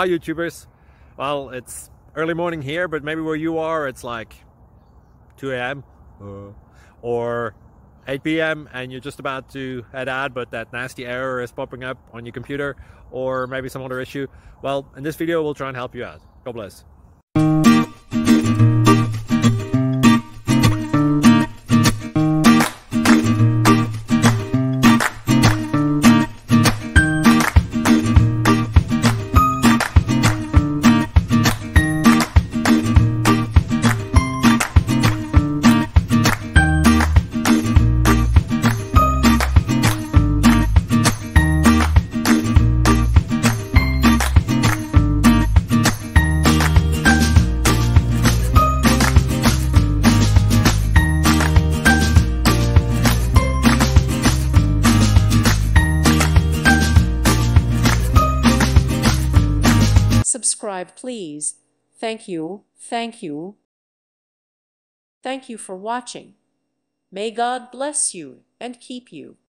Hi YouTubers. Well, it's early morning here, but maybe where you are it's like 2 a.m. or 8 p.m. and you're just about to head out, but that nasty error is popping up on your computer, or maybe some other issue. Well, in this video we'll try and help you out. God bless. Subscribe, please. Thank you, thank you. Thank you for watching. May God bless you and keep you.